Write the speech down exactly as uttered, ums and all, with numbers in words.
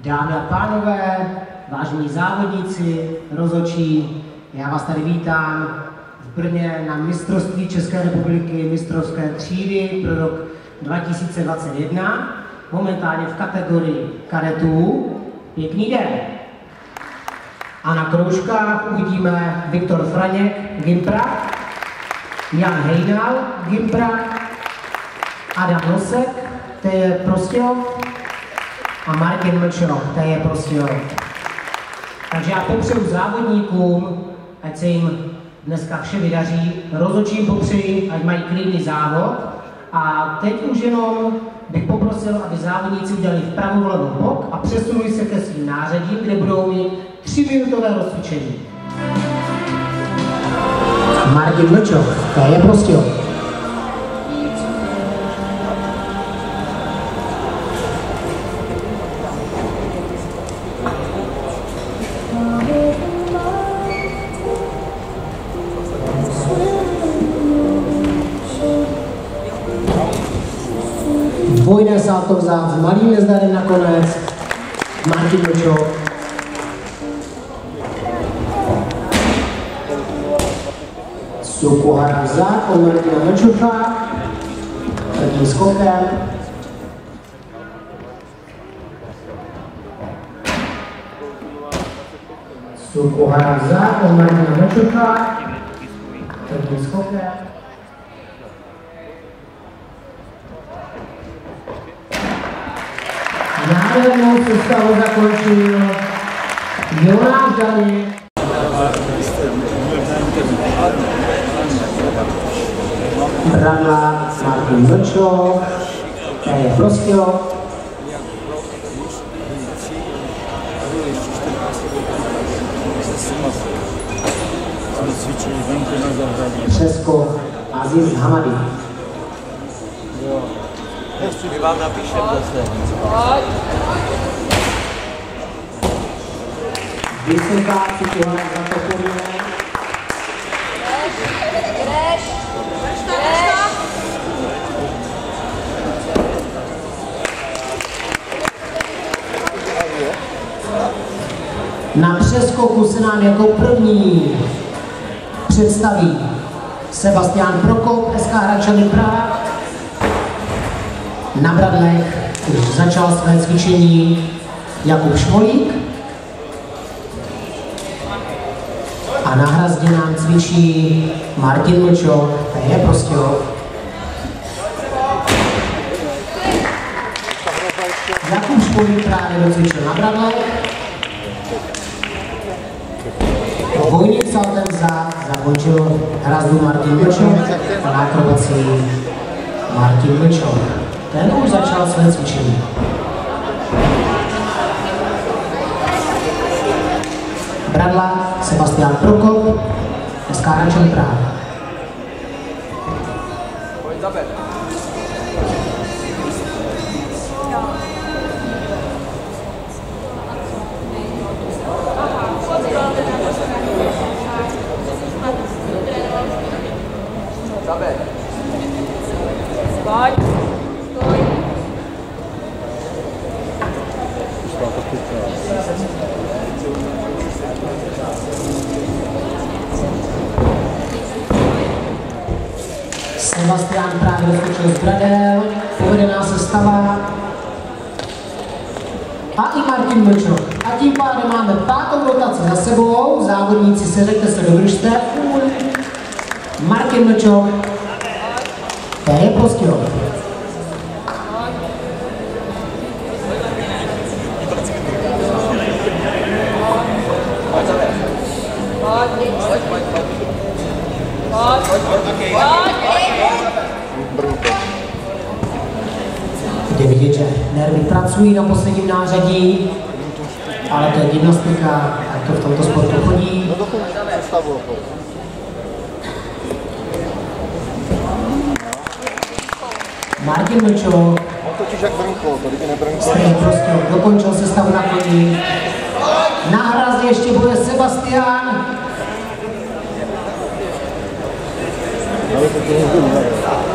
Dámy a pánové, vážení závodníci, rozhodčí, já vás tady vítám v Brně na mistrovství České republiky mistrovské třídy pro rok dva tisíce dvacet jedna, momentálně v kategorii kadetů. Pěkný den. A na kroužkách uvidíme Viktor Franěk, Gimpra, Jan Hejnal, Gimpra, Adam Nosek, to je Prostějov, a Martin Mlčok, to je Prostějov. Takže já popřeju závodníkům, ať se jim dneska vše vydaří, rozhodčím popřeji, ať mají klidný závod. A teď už jenom bych poprosil, aby závodníci udělali vpravo vlevo bok a přesunuli se ke svým nářadím, kde budou mít tři minutové rozcvičení. Martin Mlčok, to je Prostějov. Dvojné salto vzad s malým nezdarem nakonec. Martin Mlčok. Sukuhara vzad od Martina Mlčoka. Prvním skokem. Sukuhara vzad od Martina Mlčoka. Prvním skokem. Nádhernou sestavu zakončil Jonáš Daněk. Bradla Martin Mlčok, to je Prostějov. Přeskok Aziz Hamadi. My vám napíšem zase. Vysoká Sukuhara za to podle. Na přeskoku se nám jako první představí Sebastian Prokop, S K Hradčany Praha. Na bradlech už začal své cvičení Jakub Šmolík. A na hrazdě nám cvičí Martin Mlčok, to je Prostějov. Jakub Šmolík právě docvičil na bradlech. Dvojním saltem vzad zakončil hrazdu Martin Mlčok a na akrobaci Martin Mlčok. Ten už začal své cvičení. Bradla Sebastian Prokop, S K Hradčany Praha. Sebastian právě doskočil z bradel, povedená sestava a i Martin Mlčok. A tím pádem máme pátou rotaci za sebou, závodníci seřeďte se do družstev. Martin Mlčok, to je Prostějov. Jde vidět, že nervy pracují na posledním nářadí, ale to je gymnastika, jak to v tomto sportu chodí. Martin Mlčok, stejně prostě dokončil sestavu na koni. Na hrazdě ještě bude Sebastian.